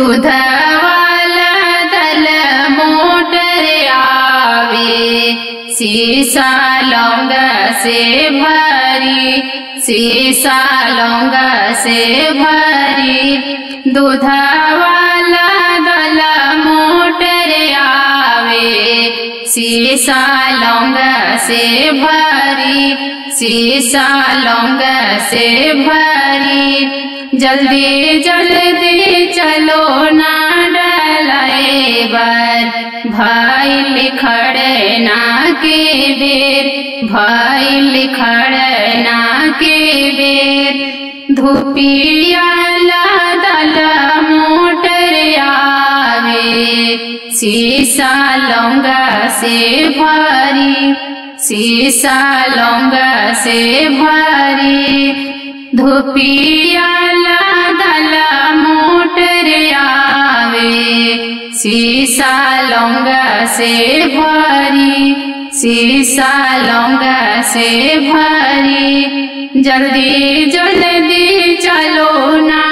दूध वाला दल मोटर आवे, शीशा लौंग से भरी, शीशा लौंग से भरी। दूध वाला दल मोटर आवे, शीशा लौंग से भरी, शीशा लौंग से भरी। जल्दी जल्दी चलो ना ड्राइवर, भाई खड़े ना के बेर, भाई खड़े ना के बेर। धूपियाला दल मोटर आवे, शीशा लौंग से भरी, शीशा लौंग से भरी। धूपियाला दल मोटर आवे, शीशा लौंग से भरी, शीशा लौंग से भरी। जल्दी जल्दी चलो ना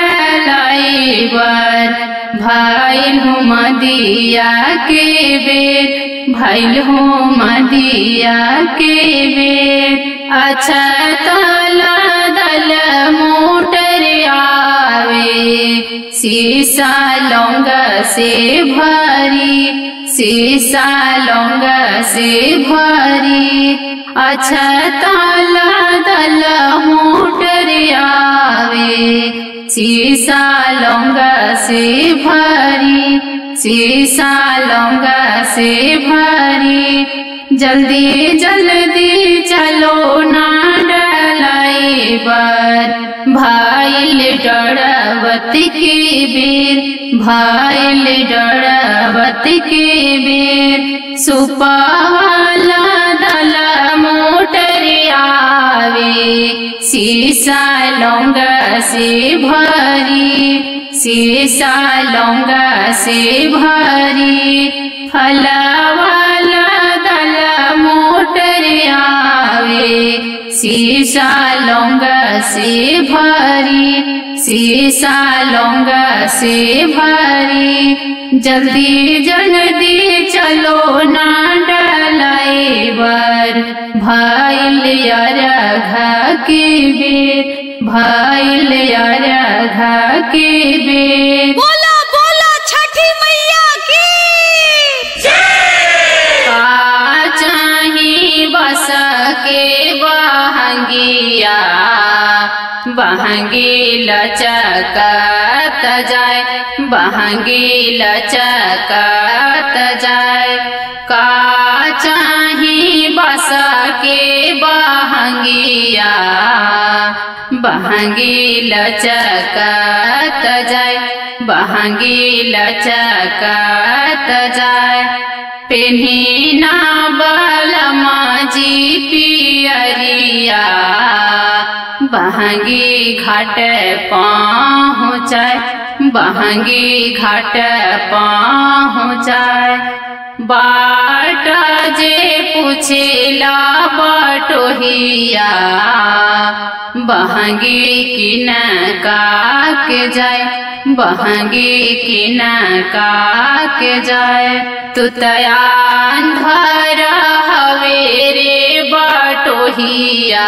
ड्राइवर, भाई हूँ मदिया के बेर, भाई हूँ मदिया के बेर। अच्छा तला दल मोटर आवे, शीशा लौंग से भरी, शीशा लौंग से भरी। अच्छा तला दल मोटर आवे, शीशा लौंग से भरी, शीशा लौंग से भरी। जल्दी जल्दी चलो ना ड्राइवर, भाई डरवत के बेर, भाई डरवत के बेर। सुपावाला दल मोटर आवे, शीशा लौंग से भरी, शीशा लौंग से भरी। फलवाला दल मोटर आवे, शीशा लौंग से भरी, शीशा लौंग से भरी। जल्दी जल्दी चलो ना ड्राइवर, भाई अरघा के बेर, भाई अरघा के बेर। बोला बोला छठी मैया की का चाही बस के बहंगिया, बहंगी लचकत जाए, बहंगी लचकत जाए। का चाही बस के बहंगिया, बहंगी लचकत जाए, बहंगी लचकत जाए। पेन्ही ना बलमा जी पियरिया, बहंगी घाट पहुँचाए, बहंगी घाट पहुँचाए। बाट जे पूछेला बटोहिया, बहंगी किन का के जाए, बहंगी किन का के जाए। तू तया अंधर हवे रे बटोहिया,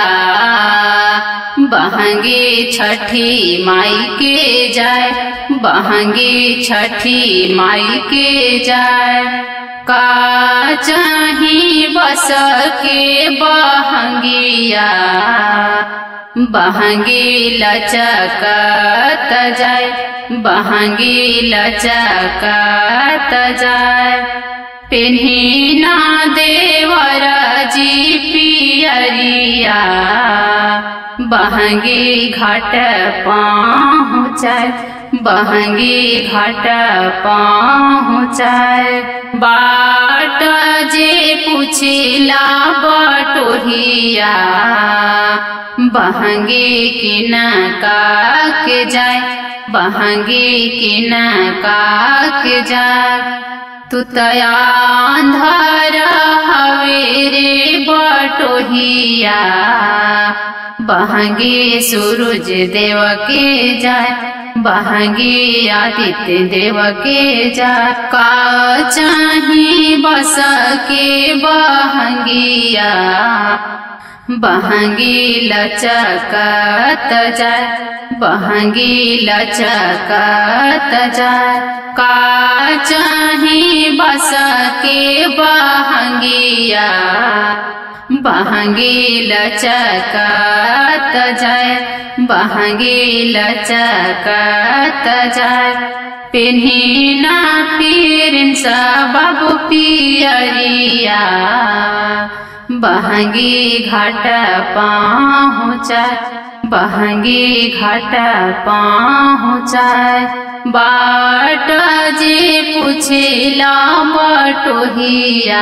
बहंगी छठी माई के जाए, बहंगी छठी माई के जाए। का चाही बस के बहंगिया, बहंगी लचकत जाए, बहंगी लचकत जाए। पेन्ही ना देवर जी पियरिया, बहंगी घाट पहुँचाए, बहंगी घाट पहुँचाए। बाट जे पूछेला बटोहिया, बहंगी किन का के जाए, बहंगी किन का के जाए। तू तया अंधर हवे रे बटोहिया, बहंगी सूरज देव के जाए, बहंगी आदित्य देव के जाय। का चाही बस के बहंगिया बहंगी लचकत जाय बहंगी लचकत जाय। का चाही बस के बहंगिया बहंगी लचकत जाय बहंगी लचकत जाय। पेन्ही ना पीरिन बाबू पियरिया बहंगी घाट पहुँचाय बहंगी घाट पहुँचाय। बाट जे पूछेला बटोहिया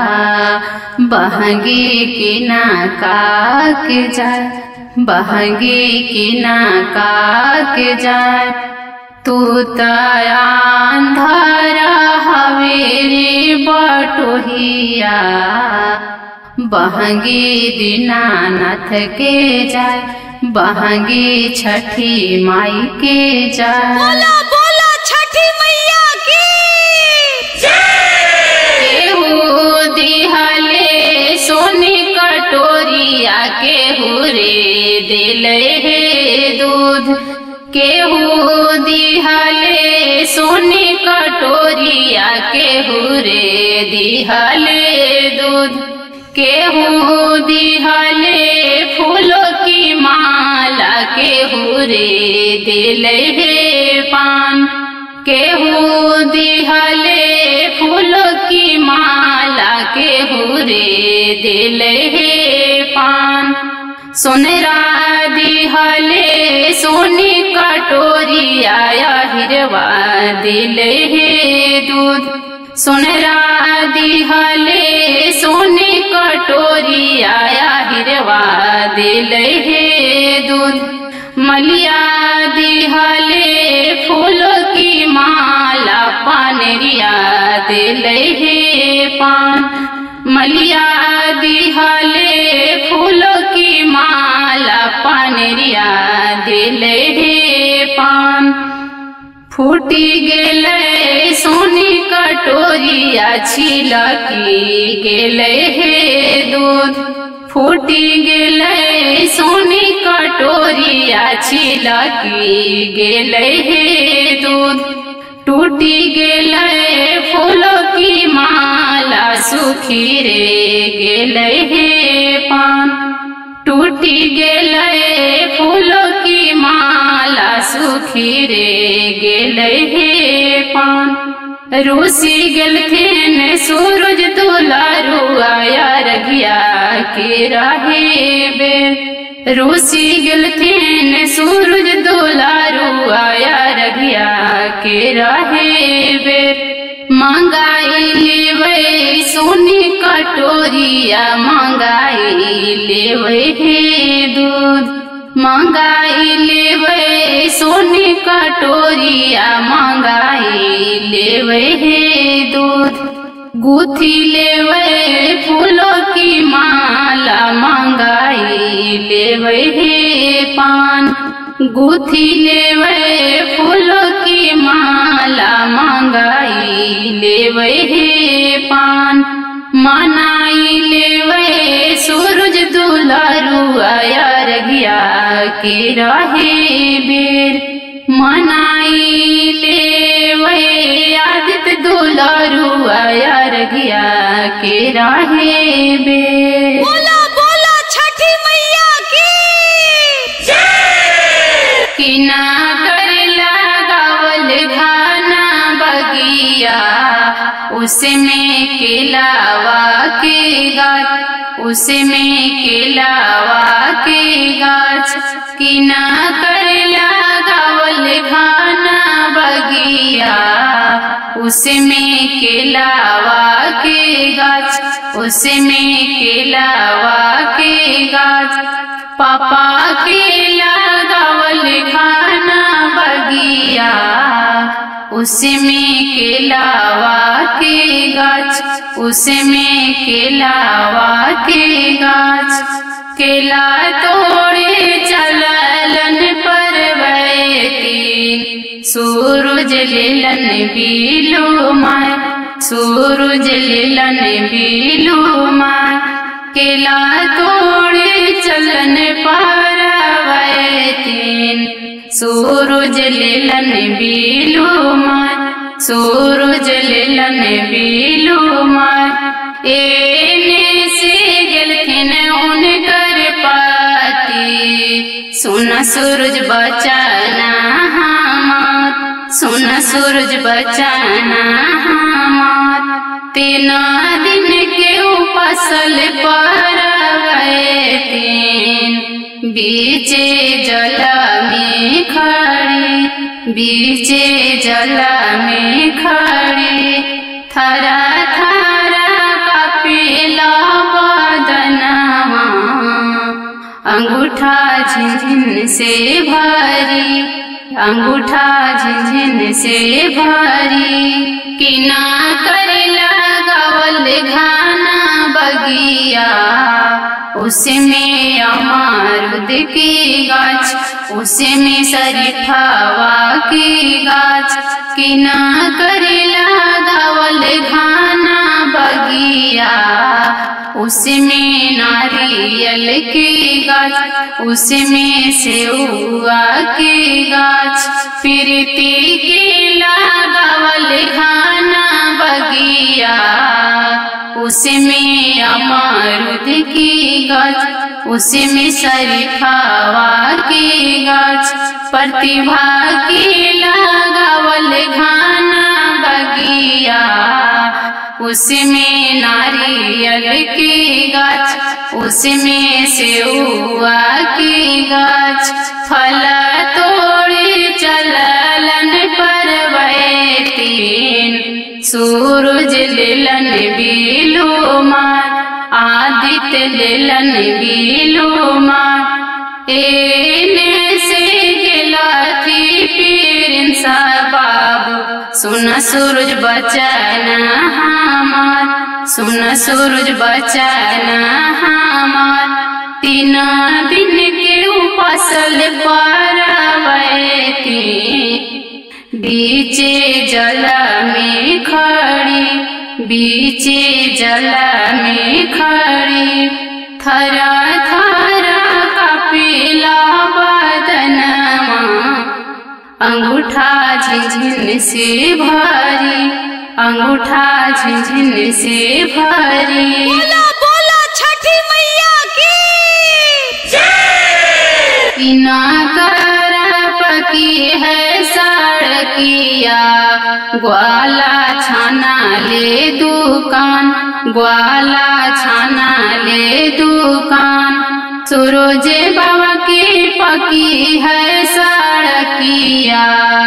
बहंगी किना के जाय बहंगी किना के जाय। तू अंधार हवे रे बटोहिया बहंगी दीनानाथ के जाय बहंगी छठी माई के जाय। बोला बोला छठी मैया की केहू दिहले सोने कटोरिया केहू रे दिले हे दूध केहू दिहले सोने कटोरिया केहू रे दिहले दूध केहू दिहले फूलों की माला केहू रे दिले हे पान केहू दिहले फूलों की माला केहू रे दिले हे पान। सोनेरा दिहले सोने कटोरिया हिरवा दिले हे दूध सोनेरा दिहले सोने कटोरिया हिरवा दिले हे दूध। मलिया दिहले फूलों की माला पानरिया दिले हे पान मलिया दिहले फूलों की माला पानरिया दिले हे पान। फूटी गेले सोनी कटोरिया छिलकी गेले हे दूध फूटी गेले सोनी कटोरिया छिलकी गेले हे दूध। टूटी गेले फूलों की माला सुखी रे गेले हे पान टूटी गेले फूलों की माला सुखी रे गेले हे पान। रूसी गेलथिन सूरज दुलारू आया रगिया के राहे बेर रूसी गेलथिन सूरज दुलारू आया रगिया के राहे बेर। मंगाई लेवे सोनी कटोरिया मंगाई लेवे हे दूध मंगाई लेवे सोनी कटोरिया मंगाई लेवे हे दूध। गुथी लेवे फूलों की माला मंगाई लेवे हे पान गुथी लेवे फूलों की माला मंगाई लेवे हे पान। मनाई लेवे सूरज दुलारू आया रगिया के राहे बेर मनाई लेवे आदित्य दुलारू आया रगिया के राहे बेर। बोला बोला छठी मैया की किना कर लगावल घाना बगिया उसमें केलावा के गाछ उसमें केलावा के गाछ। किना कर लगावल घाना बगिया उसमें केलावा के गाछ उसमें केलावा के गाछ। पापा के लगावल घाना बगिया उसमें केलावा के गाछ उसमें केलावा के गाछ। केला तोड़े चललन परवैती लेलन बीलू माय, सूरज लेलन बीलू माय, केला तोड़े चलन पारवै तीन। सूरज लेलन बीलू माय, सूरज लेलन बीलू माय, एने से गेलथिन उनकर पाती। सुन सूरज बचाना हमार, सुन सूरज बचाना हमार, 3 दिन के उपसल पारवै तीन। बीचे जल में खड़ी, बीचे जल में खड़ी, थरा थरा कपिला बदनवा, अंगूठा झिनझिन से भरी, अंगूठा झिनझिन से भरी, किना कर लगावल घाना बगिया, उसमें अमरूद की गाछ, उसमें शरीफावा की गाछ, किना कर लगावल घाना बगिया, उसमें नारियल की गाछ, उसमें सेउआ की गाछ, प्रीति के लगावल घाना बगिया, उसमें अमरूद की गाछ, उसमें शरीफावा की गाछ, प्रतिभा के लगावल घाना बगिया, उसमें नारियल की गाछ, उसमें सेउआ की गाछ, फल तोड़े चललन परवै तीन। सूरज लेलन बीलू माय, आदित्य लेलन बीलू माय, एने से गेलथि प्रिंसा बाबू। सुन सूरज बचाना हमार, सुन सूरज बचाना हमार, 3 दिन के उपसल पारवै तीन। बीचे जल में खड़ी, बीचे जल में खड़ी, थरा थरा कपिला बदनवा, अंगूठा झिनझिन से भरी, अंगूठा झिनझिन से भरी। बोला बोला छठी मैया की जय। किना कर पकी है सड़किया, ग्वाला छाना ले दुकान, ग्वाला छाना ले दुकान, सूरज बाबा की पकी है सड़किया,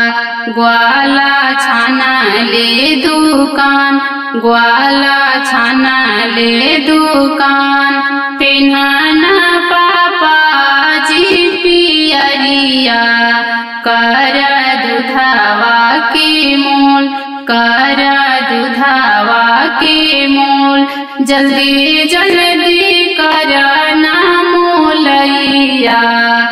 ग्वाला छाना ले दुकान, ग्वाला छाना ले दुकान, पिन्हाना पापा जी पियरिया, कर दुधावा के मोल, कर दुधावा के मोल, जल्दी जल्दी करना मोलैया,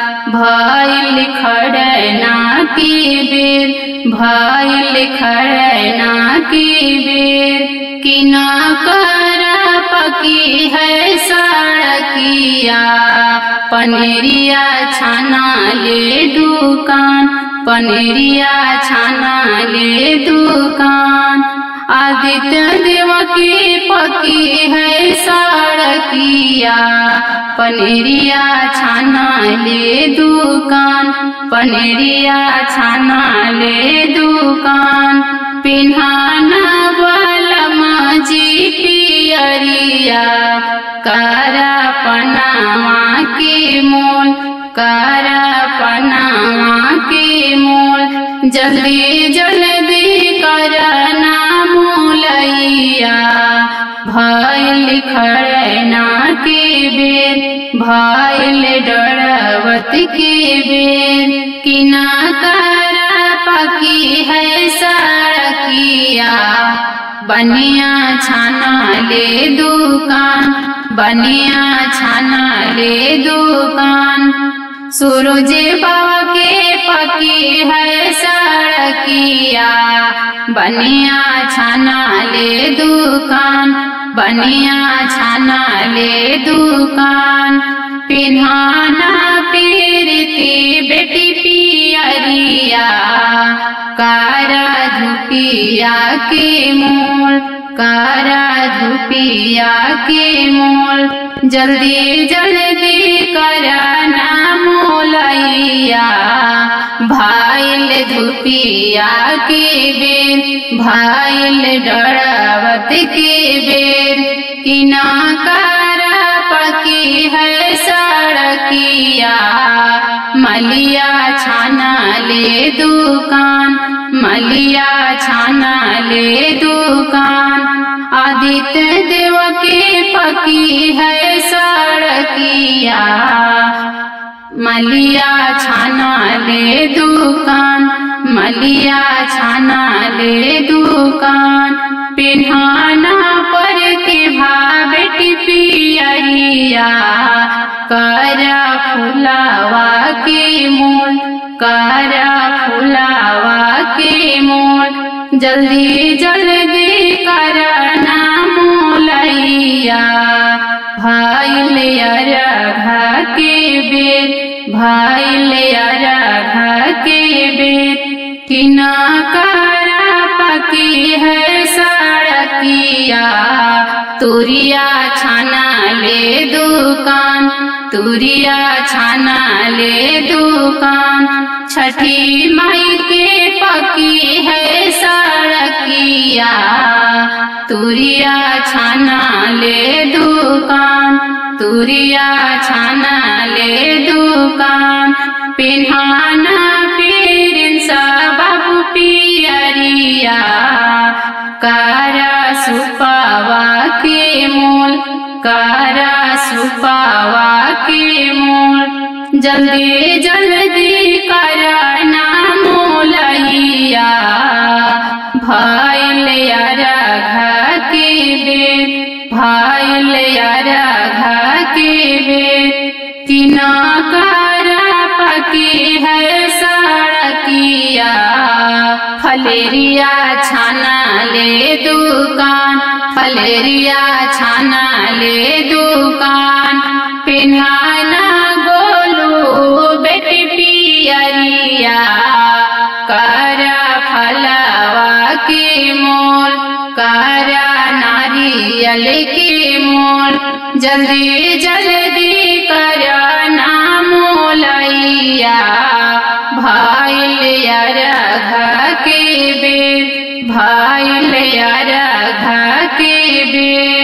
भइल खड़ना की बेर, भइल खड़ना की बेर, किना कर पकी है सड़किया, पनेरिया छाना ले दुकान, पनेरिया छाना ले दुकान, आदित्य देव की पकी है सड़किया, पनेरिया छाना ले दुकान, पनेरिया छाना ले दुकान, पिन्हाना बलमा जी पियरिया, कारा पनावा के मोल, कारा पनावा के मोल, जल्दी जल्दी करना मोलैया, भइल खड़ना के बेर, भइल डरवत के बेर, किना कर पकी है सड़किया, बनिया छाना ले दुकान, बनिया छाना ले दुकान, सूरज बाबा के पकी है सड़किया, बनिया छाना ले दुकान, बनिया छाना ले दुकान। पिन्हाना पीरती बेटी पियरिया, कारा धुपिया के मोल, कारा धुपिया के मोल। जल्दी जल्दी करना मोलैया, भाईल धुपिया के बेर, भाईल डरावत के बेर। किना कारा पकी है सड़किया, मलिया छाना ले दुकान, मलिया छाना ले दुकान। आदित्य देव के पकी है सड़किया, मलिया छाना ले दुकान, मलिया छाना ले दुकान। पिन्हाना प्रतिभा बेटी पियरिया, कारा फुलावा के मोल, कारा फुलावा के मोल। जल्दी जल्दी करना मोलैया, भाईल अरघा के बेर, भाईल अरघा के बेर। किना कारा पकी है सड़किया, तुरिया छाना ले दुकान, तुरिया छाना ले दुकान। छठी माई के पकी है सड़किया, तुरिया छाना ले दुकान, तुरिया छाना ले दुकान। पिन्हाना पीरिंसा बाबू पियरिया, कारा सुपावा के मोल, कारा सुपावा के मोल। जल्दी जल्दी करना मोलैया, भाईल अरघा के बेर, भाईल अरघा के बेर। किना कारा पकी है सड़किया, फलेरिया छाना ले दुकान, फलेरिया छाना ले दुकान। पिन्हाना गोलू बेटी पियरिया, कारा फलावा के मोल, कारा नारियल के मोल। जल्दी जल्दी करना मोलैया, भाईल अरघा के बेर, भाईल अरघा के बेर।